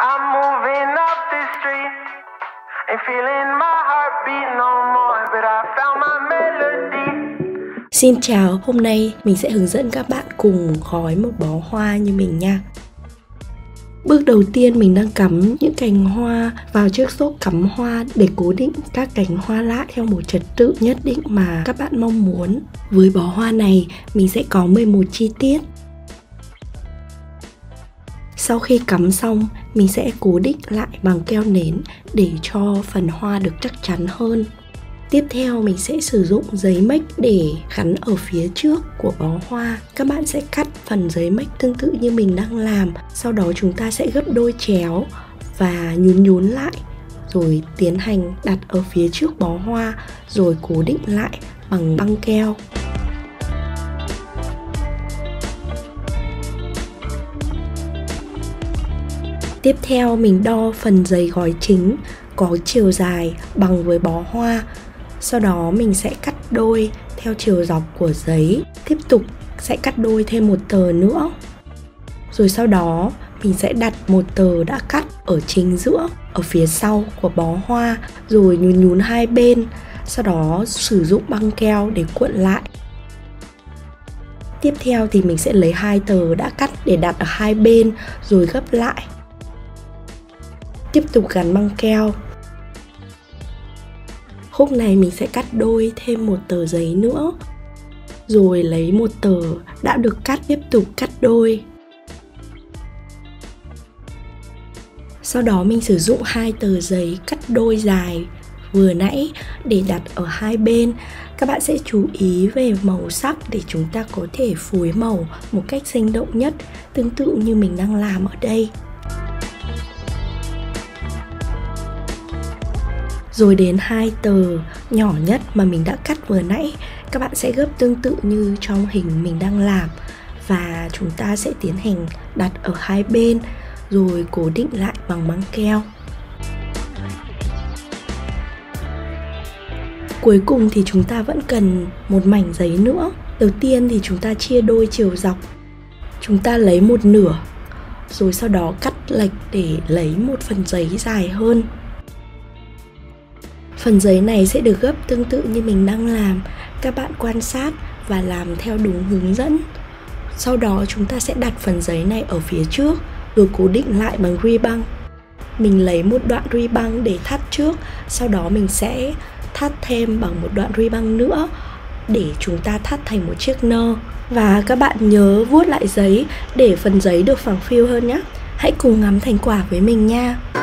I'm moving up the street, ain't feeling my heartbeat no more, but I found my melody. Xin chào, hôm nay mình sẽ hướng dẫn các bạn cùng gói một bó hoa như mình nha. Bước đầu tiên mình đang cắm những cành hoa vào chiếc xốp cắm hoa để cố định các cành hoa lại theo một trật tự nhất định mà các bạn mong muốn. Với bó hoa này, mình sẽ có 11 chi tiết. Sau khi cắm xong, mình sẽ cố định lại bằng keo nến để cho phần hoa được chắc chắn hơn. Tiếp theo mình sẽ sử dụng giấy mếch để gắn ở phía trước của bó hoa. Các bạn sẽ cắt phần giấy mếch tương tự như mình đang làm. Sau đó chúng ta sẽ gấp đôi chéo và nhún lại, rồi tiến hành đặt ở phía trước bó hoa, rồi cố định lại bằng băng keo. Tiếp theo mình đo phần giấy gói chính có chiều dài bằng với bó hoa. Sau đó mình sẽ cắt đôi theo chiều dọc của giấy. Tiếp tục sẽ cắt đôi thêm một tờ nữa. Rồi sau đó mình sẽ đặt một tờ đã cắt ở chính giữa, ở phía sau của bó hoa, rồi nhún hai bên. Sau đó sử dụng băng keo để cuộn lại. Tiếp theo thì mình sẽ lấy hai tờ đã cắt để đặt ở hai bên rồi gấp lại. Tiếp tục gắn băng keo. Khúc này mình sẽ cắt đôi thêm một tờ giấy nữa, rồi lấy một tờ đã được cắt tiếp tục cắt đôi. Sau đó mình sử dụng hai tờ giấy cắt đôi dài vừa nãy để đặt ở hai bên. Các bạn sẽ chú ý về màu sắc để chúng ta có thể phối màu một cách sinh động nhất, tương tự như mình đang làm ở đây. Rồi đến hai tờ nhỏ nhất mà mình đã cắt vừa nãy, các bạn sẽ gấp tương tự như trong hình mình đang làm. Và chúng ta sẽ tiến hành đặt ở hai bên, rồi cố định lại bằng băng keo. Cuối cùng thì chúng ta vẫn cần một mảnh giấy nữa. Đầu tiên thì chúng ta chia đôi chiều dọc. Chúng ta lấy một nửa, rồi sau đó cắt lệch để lấy một phần giấy dài hơn. Phần giấy này sẽ được gấp tương tự như mình đang làm. Các bạn quan sát và làm theo đúng hướng dẫn. Sau đó chúng ta sẽ đặt phần giấy này ở phía trước, rồi cố định lại bằng ruy băng. Mình lấy một đoạn ruy băng để thắt trước, sau đó mình sẽ thắt thêm bằng một đoạn ruy băng nữa để chúng ta thắt thành một chiếc nơ. Và các bạn nhớ vuốt lại giấy để phần giấy được phẳng phiu hơn nhé. Hãy cùng ngắm thành quả với mình nha.